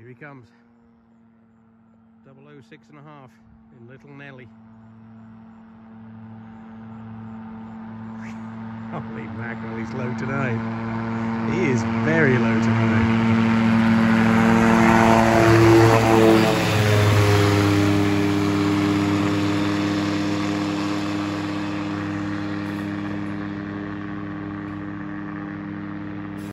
Here he comes. 006.5 in Little Nelly. Holy mackerel, he's low tonight. He is very low tonight.